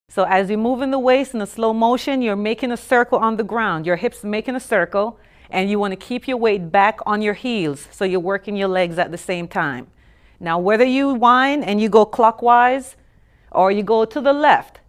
So as you move in the waist in a slow motion, you're making a circle on the ground. Your hips making a circle, and you want to keep your weight back on your heels, so you're working your legs at the same time. Now, whether you wind and you go clockwise or you go to the left,